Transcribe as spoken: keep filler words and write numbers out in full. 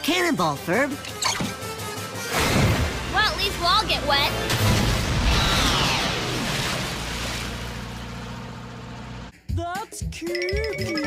cannonball, Ferb. Well, at least we'll all get wet. That's cute.